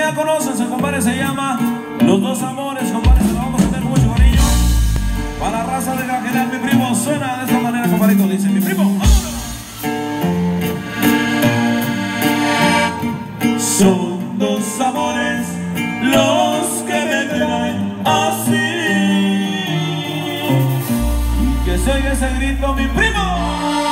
ya conocen, su compadre se llama Los Dos Amores, compadre, se lo vamos a hacer con mucho cariño. Para la raza de Gajeral, mi primo, suena de esta manera, compadrito, dice mi primo, vámonos. Son dos amores los que me traen así, y que se oiga ese grito, mi primo.